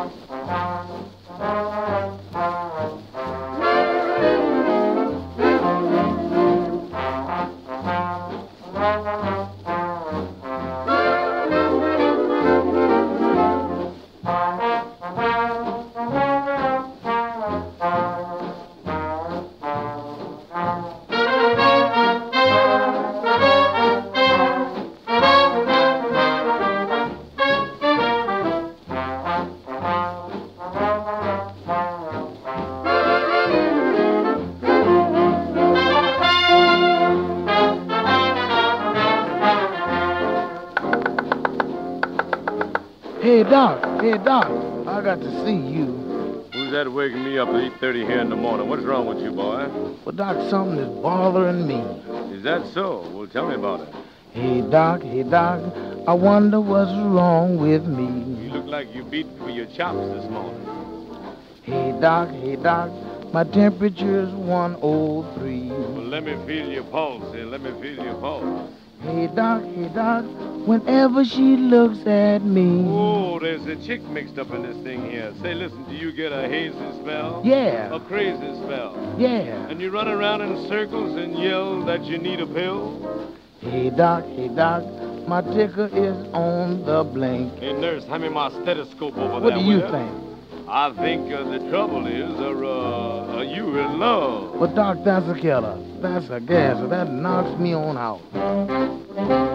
Hey, Doc, I got to see you. Who's that waking me up at 8:30 here in the morning? What's wrong with you, boy? Well, Doc, something is bothering me. Is that so? Well, tell me about it. Hey, Doc, I wonder what's wrong with me. You look like you beat for your chops this morning. Hey, Doc, my temperature's 103. Well, let me feel your pulse, here. Let me feel your pulse. Hey, Doc, whenever she looks at me. Oh, there's a chick mixed up in this thing here. Say, listen, do you get a hazy spell? Yeah. A crazy spell? Yeah. And you run around in circles and yell that you need a pill? Hey, Doc, my ticker is on the blink. Hey, nurse, hand me my stethoscope over there. What do you think? I think the trouble is, are you in love? Well, Doc, that's a killer. That's a gas. That knocks me on out.